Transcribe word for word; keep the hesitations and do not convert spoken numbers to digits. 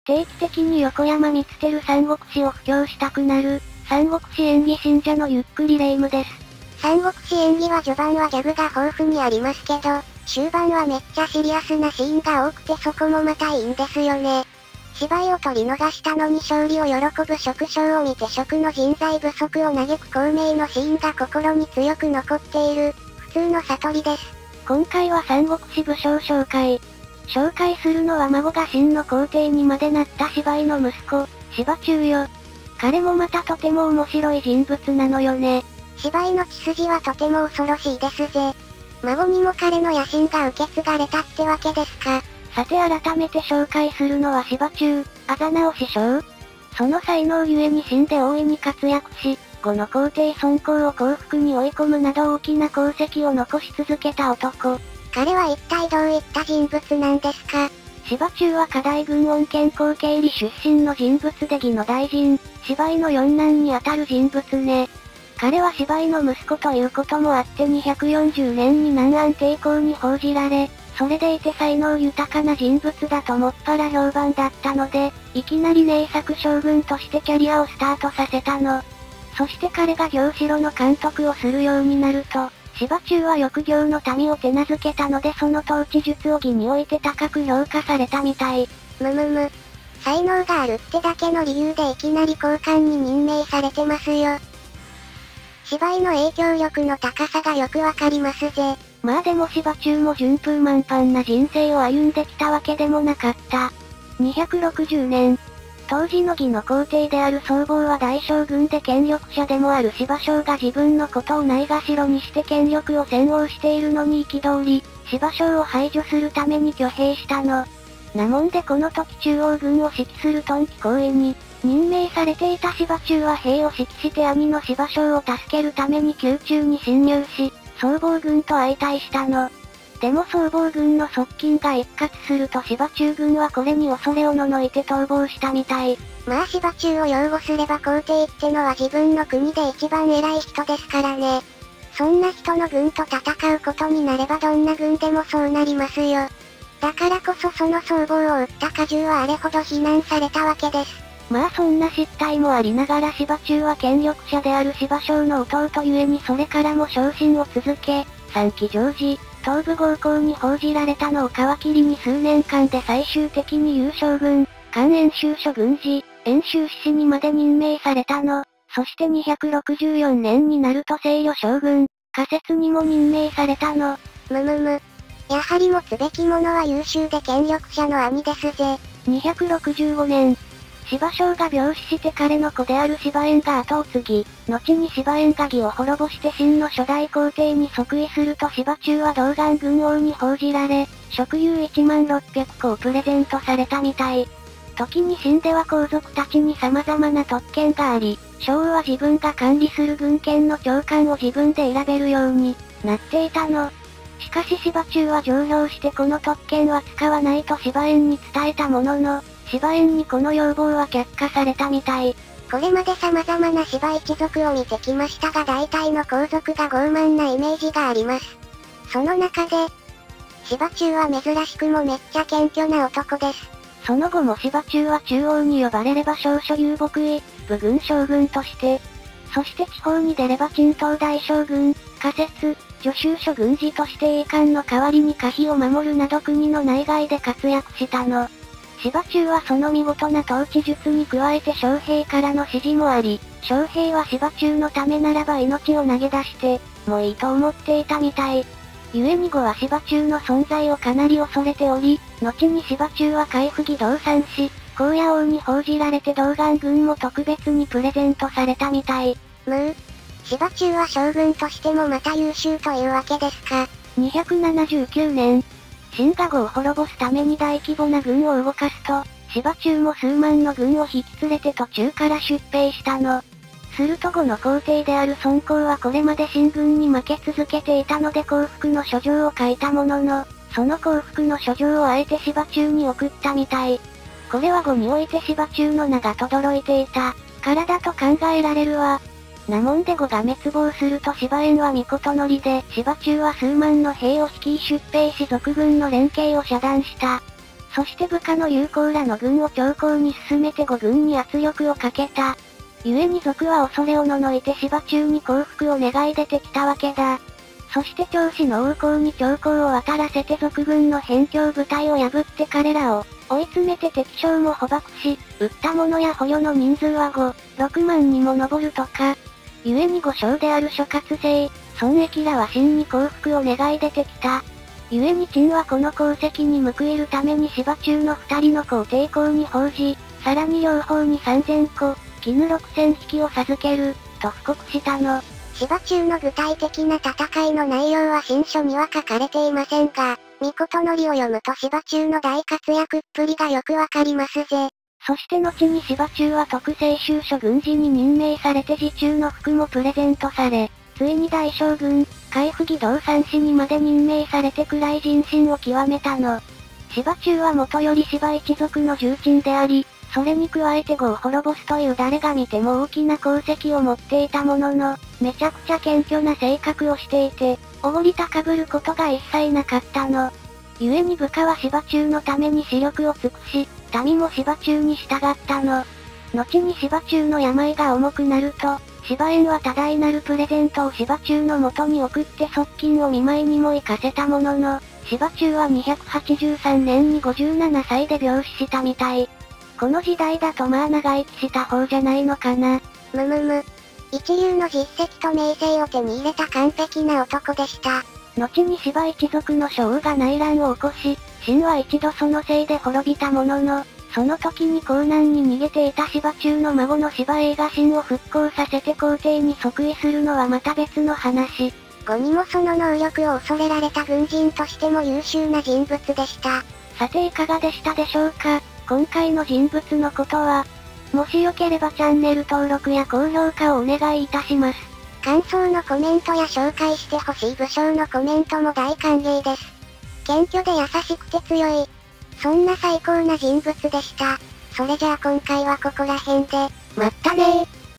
定期的に横山光輝三国志を布教したくなる、三国志演義信者のゆっくりレ夢ムです。 三国志演義は序盤はギャグが豊富にありますけど、終盤はめっちゃシリアスなシーンが多くてそこもまたいいんですよね。芝居を取り逃したのに勝利を喜ぶ蜀将を見て蜀の人材不足を嘆く孔明のシーンが心に強く残っている、普通の悟りです。 今回は三国志武将紹介。紹介するのは孫が真の皇帝にまでなった芝居の息子、芝中よ。彼もまたとても面白い人物なのよね。 芝居の血筋はとても恐ろしいですぜ。孫にも彼の野心が受け継がれたってわけですか。 さて改めて紹介するのは芝中、あざなお師匠。その才能ゆえに真で大いに活躍し、後の皇帝孫康を降伏に追い込むなど大きな功績を残し続けた男。 彼は一体どういった人物なんですか。 芝中は下大軍恩健後経理出身の人物で義の大臣、芝居の四男にあたる人物ね。彼は芝居の息子ということもあってにひゃくよんじゅうねんに南安帝公に報じられ、それでいて才能豊かな人物だともっぱら評判だったので、いきなり名作将軍としてキャリアをスタートさせたの。そして彼が行城の監督をするようになると、芝中は翌行の民を手なずけたのでその統治術を義において高く評価されたみたい。 むむむ。才能があるってだけの理由でいきなり高官に任命されてますよ。芝居の影響力の高さがよくわかりますぜ。 まあでも芝中も順風満帆な人生を歩んできたわけでもなかった。にひゃくろくじゅうねん。当時の義の皇帝である曹髦は大将軍で権力者でもある芝将が自分のことをないがしろにして権力を占有しているのに憤り、芝将を排除するために挙兵したの。なもんでこの時中央軍を指揮する遁気校尉に、任命されていた芝中は兵を指揮して兄の芝将を助けるために宮中に侵入し、曹髦軍と相対したの。でも曹髦軍の側近が一括すると芝中軍はこれに恐れおののいて逃亡したみたい。 まあ芝中を擁護すれば皇帝ってのは自分の国で一番偉い人ですからね。そんな人の軍と戦うことになればどんな軍でもそうなりますよ。だからこそその曹髦を撃った荷重はあれほど非難されたわけです。 まあそんな失態もありながら芝中は権力者である芝将の弟ゆえにそれからも昇進を続け、三期常時、東部豪行に報じられたのを皮切りに数年間で最終的に優将軍、関演習所軍事、演習志士にまで任命されたの。そしてにひゃくろくじゅうよねんになると西予将軍、仮説にも任命されたの。 むむむ。やはり持つべきものは優秀で権力者の兄ですぜ。 にひゃくろくじゅうごねん。芝将が病死して彼の子である芝燕が後を継ぎ、後に芝燕が義を滅ぼして真の初代皇帝に即位すると芝中は童顔軍王に報じられ、職有いちまんろっぴゃくこをプレゼントされたみたい。時に秦では皇族たちに様々な特権があり、将は自分が管理する軍権の長官を自分で選べるようになっていたの。しかし芝中は上表してこの特権は使わないと芝燕に伝えたものの、芝燕にこの要望は却下されたみたい。 これまで様々な芝一族を見てきましたが大体の皇族が傲慢なイメージがあります。その中で、芝中は珍しくもめっちゃ謙虚な男です。 その後も芝中は中央に呼ばれれば少々遊牧医、武軍将軍として、そして地方に出れば鎮東大将軍、仮説、助手所軍事として栄冠の代わりに可否を守るなど国の内外で活躍したの。芝中はその見事な統治術に加えて将兵からの指示もあり、将兵は芝中のためならば命を投げ出して、もういいと思っていたみたい。故に後は芝中の存在をかなり恐れており、後に芝中は海部義動産し、高野王に報じられて童顔軍も特別にプレゼントされたみたい。 むー。芝中は将軍としてもまた優秀というわけですか。 にひゃくななじゅうきゅうねん。秦が呉を滅ぼすために大規模な軍を動かすと、芝中も数万の軍を引き連れて途中から出兵したの。すると後の皇帝である孫康はこれまで秦軍に負け続けていたので降伏の書状を書いたものの、その降伏の書状をあえて芝中に送ったみたい。これは後において芝中の名が轟いていた、からだと考えられるわ。なもんで呉が滅亡すると芝燕は御事乗りで、芝中は数万の兵を率い出兵し賊軍の連携を遮断した。 そして部下の友好らの軍を長江に進めて呉軍に圧力をかけた。故に賊は恐れおののいて芝中に降伏を願い出てきたわけだ。そして長子の王侯に長江を渡らせて賊軍の辺境部隊を破って彼らを追い詰めて敵将も捕獲し、撃った者や捕虜の人数はご、ろくまんにも上るとか。故に五将である諸葛聖、孫益らは秦に降伏を願い出てきた。故に陳はこの功績に報いるために芝中の二人の子を抵抗に報じ、さらに両方にさんぜんこ、絹ろくせんひきを授ける、と布告したの。 芝中の具体的な戦いの内容は新書には書かれていませんが、御事のりを読むと芝中の大活躍っぷりがよくわかりますぜ。 そして後に芝中は特製州所軍事に任命されて自中の服もプレゼントされ、ついに大将軍、海部義堂三氏にまで任命されてくらい人心を極めたの。芝中はもとより芝一族の重鎮であり、それに加えて呉を滅ぼすという誰が見ても大きな功績を持っていたものの、めちゃくちゃ謙虚な性格をしていて、おごり高ぶることが一切なかったの。故に部下は芝中のために死力を尽くし、民も芝中に従ったの。後に芝中の病が重くなると、芝縁は多大なるプレゼントを芝中の元に送って側近を見舞いにも行かせたものの、芝中はにひゃくはちじゅうさんねんにごじゅうななさいで病死したみたい。この時代だとまあ長生きした方じゃないのかな。 むむむ。一流の実績と名声を手に入れた完璧な男でした。 後に芝一族の諸王が内乱を起こし、秦は一度そのせいで滅びたものの、その時に江南に逃げていた芝中の孫の芝栄が秦を復興させて皇帝に即位するのはまた別の話。 後にもその能力を恐れられた軍人としても優秀な人物でした。 さていかがでしたでしょうか。今回の人物のことは、もしよければチャンネル登録や高評価をお願いいたします。 感想のコメントや紹介してほしい武将のコメントも大歓迎です。謙虚で優しくて強い。そんな最高な人物でした。それじゃあ今回はここら辺で、まったねー。